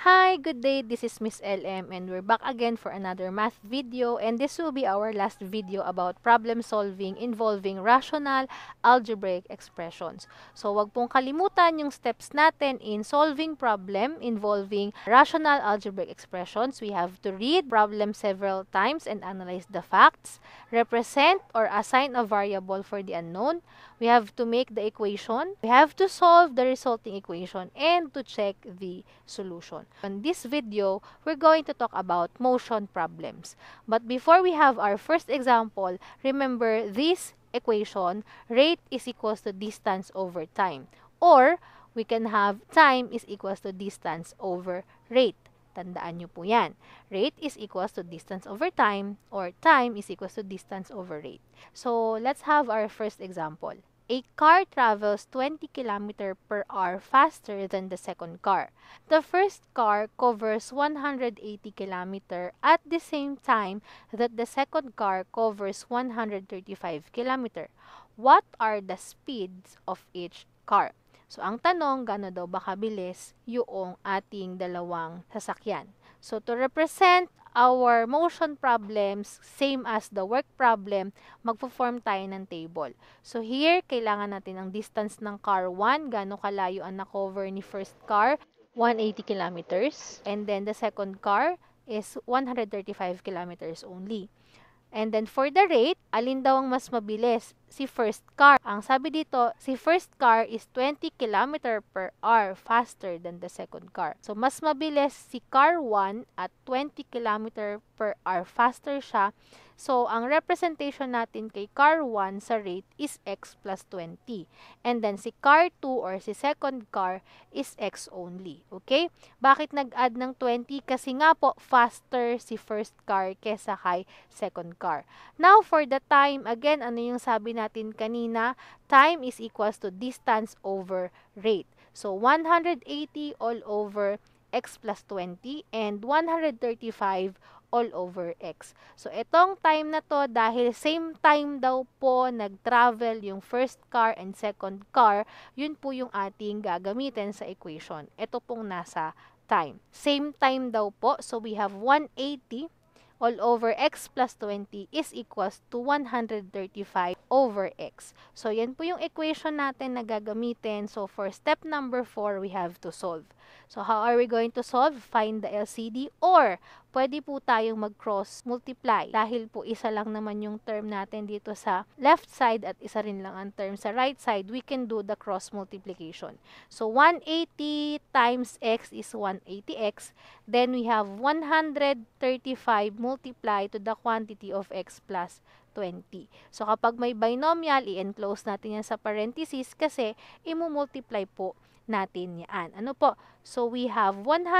Hi, good day. This is Miss LM and we're back again for another math video, and this will be our last video about problem solving involving rational algebraic expressions. So, wag pong kalimutan yung steps natin in solving problem involving rational algebraic expressions. We have to read problem several times and analyze the facts, represent or assign a variable for the unknown. We have to make the equation, we have to solve the resulting equation, and to check the solution. In this video, we're going to talk about motion problems. But before we have our first example, remember this equation, rate is equals to distance over time. Or, we can have time is equals to distance over rate. Tandaan nyo po yan. Rate is equals to distance over time, or time is equals to distance over rate. So, let's have our first example. A car travels 20 km per hour faster than the second car. The first car covers 180 km at the same time that the second car covers 135 km. What are the speeds of each car? So, ang tanong, gaano daw ba kabilis yung ating dalawang sasakyan? So, to represent our motion problems, same as the work problem, magpo-form tayo ng table. So, here, kailangan natin ang distance ng car 1, gaano kalayo ang na-cover ni first car, 180 kilometers. And then, the second car is 135 kilometers only. And then, for the rate, alin daw ang mas mabilis? Si first car. Ang sabi dito, si first car is 20 km per hour faster than the second car. So, mas mabilis si car 1 at 20 km per hour faster siya. So, ang representation natin kay car 1 sa rate is x plus 20. And then, si car 2 or si second car is x only. Okay? Bakit nag-add ng 20? Kasi nga po, faster si first car kesa kay second car. Now, for the time, again, ano yung sabi natin kanina? Time is equals to distance over rate. So, 180 all over x plus 20 and 135 all over x. So, itong time na to, dahil same time daw po nag-travel yung first car and second car, yun po yung ating gagamitin sa equation. Ito pong nasa time. Same time daw po, so we have 180 all over x plus 20 is equals to 135 over x. So, yan po yung equation natin na gagamitin. So, for step number 4, we have to solve. So, how are we going to solve? Find the LCD, or pwede po tayong mag-cross multiply. Dahil po isa lang naman yung term natin dito sa left side at isa rin lang ang term sa right side, we can do the cross multiplication. So, 180 times x is 180x. Then, we have 135 multiply to the quantity of x plus 20. So, kapag may binomial, i-enclose natin yan sa parenthesis kasi i-multiply po natin yan. Ano po? So, we have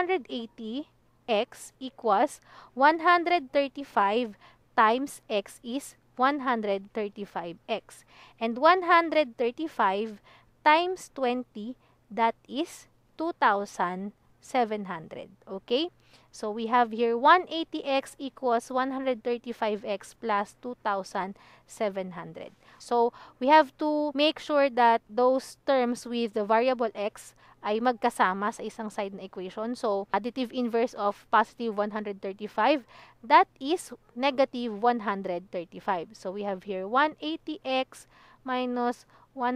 180x equals 135 times x is 135x. And 135 times 20, that is 2,700. Okay? So, we have here 180x equals 135x plus 2,700. So, we have to make sure that those terms with the variable x ay magkasama sa isang side na equation. So, additive inverse of positive 135, that is negative 135. So, we have here 180x minus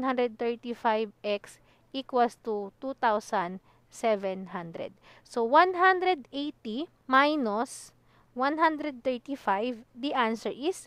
135x equals to 2,700. So, 180 minus 135, the answer is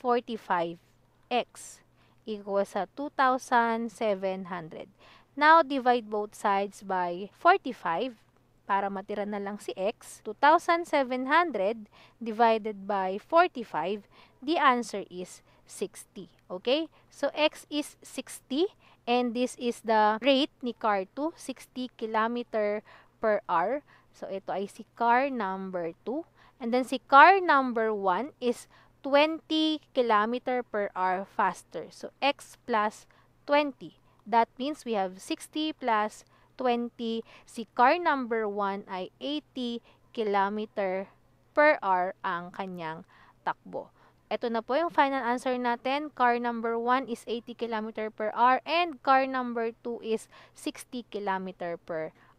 45x equals sa 2,700. Now, divide both sides by 45 para matira na lang si x. 2,700 divided by 45, the answer is 60. Okay? So, x is 60 and this is the rate ni car 2, 60 km per hour. So, ito ay si car number 2. And then, si car number 1 is 20 km per hour faster. So, x plus 20. That means we have 60 plus 20. Si car number 1 ay 80 km per hour ang kanyang takbo. Ito na po yung final answer natin. Car number 1 is 80 km per hour and car number 2 is 60 km per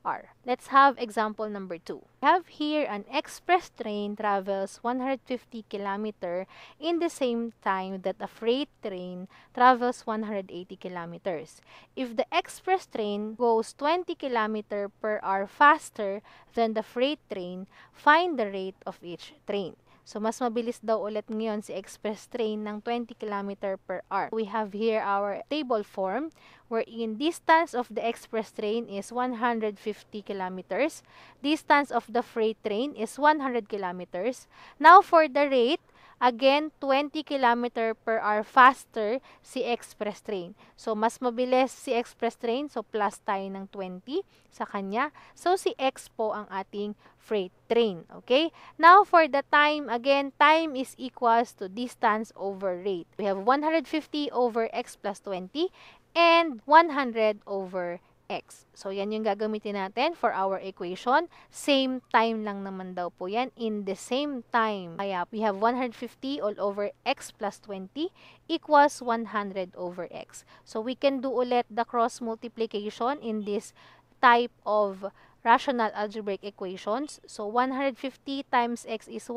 r. Let's have example number 2. We have here an express train travels 150 kilometer in the same time that a freight train travels 180 kilometers. If the express train goes 20 kilometer per hour faster than the freight train, find the rate of each train. So, mas mabilis daw ulit ngayon si express train ng 20 km per hour. We have here our table form wherein distance of the express train is 150 kilometers. Distance of the freight train is 100 kilometers. Now, for the rate, again, 20 km per hour faster si express train. So, mas mabilis si express train. So, plus tayo ng 20 sa kanya. So, si X po ang ating freight train. Okay? Now, for the time, again, time is equals to distance over rate. We have 150 over X plus 20 and 100 over X. So, yan yung gagamitin natin for our equation. Same time lang naman daw po yan. In the same time. Kaya, we have 150 all over X plus 20 equals 100 over X. So, we can do ulit the cross multiplication in this type of rational algebraic equations. So, 150 times X is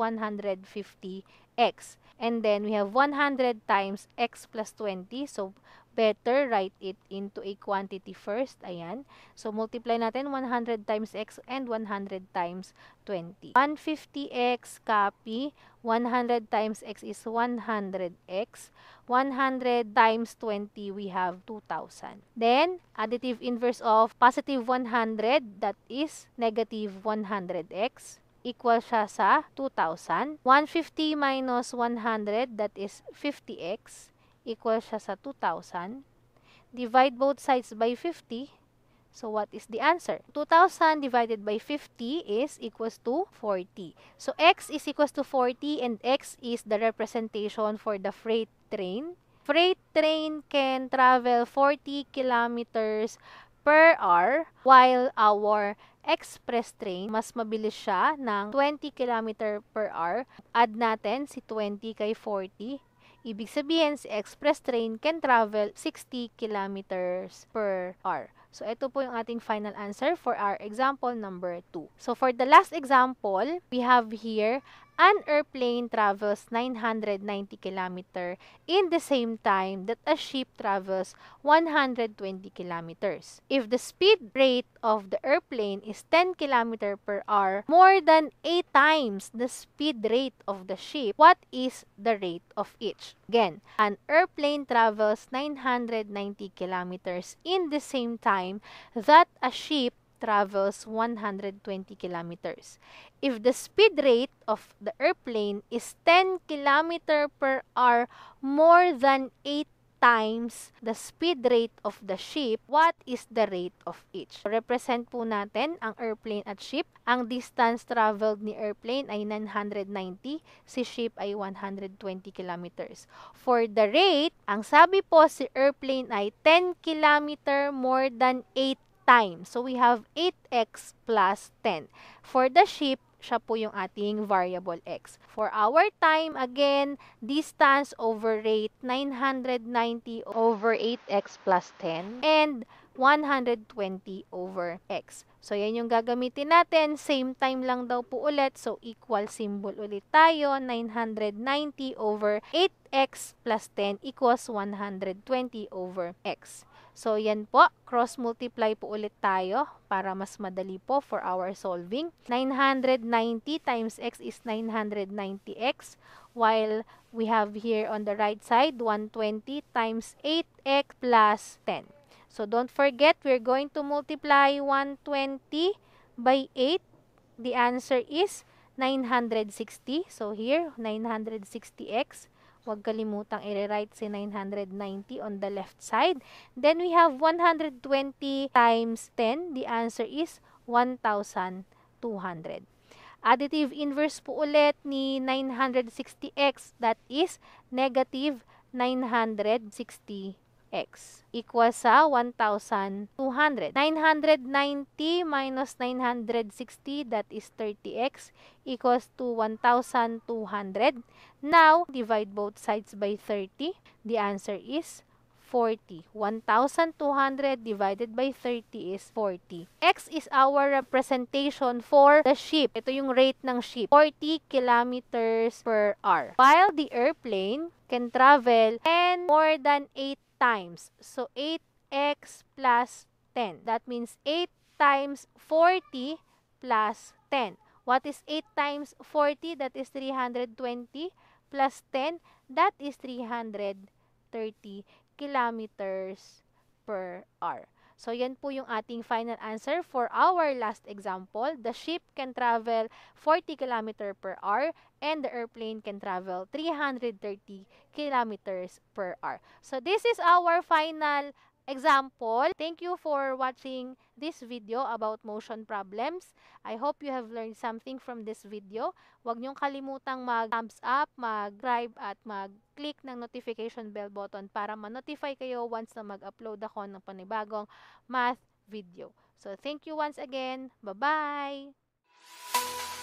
150X. And then, we have 100 times X plus 20. So, better write it into a quantity first. Ayan. So, multiply natin 100 times X and 100 times 20. 150X copy. 100 times X is 100X. 100 times 20, we have 2,000. Then, additive inverse of positive 100, that is negative 100X. Equal siya sa 2,000. 150 minus 100, that is 50X. Equal siya sa 2,000. Divide both sides by 50. So, what is the answer? 2,000 divided by 50 is equals to 40. So, X is equals to 40 and X is the representation for the freight train. Freight train can travel 40 kilometers per hour while our express train, mas mabilis siya ng 20 km per hour. Add natin si 20 kay 40. Ibig sabihin, si express train can travel 60 kilometers per hour. So, ito po yung ating final answer for our example number 2. So, for the last example, we have here, an airplane travels 990 kilometers in the same time that a ship travels 120 kilometers. If the speed rate of the airplane is 10 kilometers per hour, more than 8 times the speed rate of the ship, what is the rate of each? Again, an airplane travels 990 kilometers in the same time that a ship travels 120 kilometers. If the speed rate of the airplane is 10 kilometers per hour more than 8 times the speed rate of the ship, what is the rate of each? Represent po natin ang airplane at ship. Ang distance traveled ni airplane ay 990, si ship ay 120 kilometers. For the rate, ang sabi po si airplane ay 10 kilometers more than 8 times. So, we have 8x plus 10. For the ship, siya po yung ating variable x. For our time, again, distance over rate, 990 over 8x plus 10. And 120 over x. So, yan yung gagamitin natin. Same time lang daw po ulit. So, equal symbol ulit tayo. 990 over 8x plus 10 equals 120 over x. So, yan po. Cross-multiply po ulit tayo para mas madali po for our solving. 990 times x is 990x. While we have here on the right side, 120 times 8x plus 10. So, don't forget, we're going to multiply 120 by 8. The answer is 960. So, here, 960x. Huwag kalimutang i-rewrite si 990 on the left side. Then, we have 120 times 10. The answer is 1,200. Additive inverse po ulit ni 960x. That is negative 960x. Equals sa 1,200. 990 minus 960, that is 30x, equals to 1,200. Now, divide both sides by 30. The answer is 40. 1,200 divided by 30 is 40. X is our representation for the ship. Ito yung rate ng ship. 40 kilometers per hour. While the airplane can travel 10 more than 8 times. So, 8x plus 10. That means 8 times 40 plus 10. What is 8 times 40? That is 320 plus 10. That is 330 kilometers per hour. So, yan po yung ating final answer for our last example. The ship can travel 40 km per hour and the airplane can travel 330 kilometers per hour. So, this is our final example. Thank you for watching this video about motion problems. I hope you have learned something from this video. Huwag niyong kalimutang mag-thumbs up, mag-subscribe at mag-click ng notification bell button para ma-notify kayo once na mag-upload ako ng panibagong math video. So, thank you once again. Bye-bye!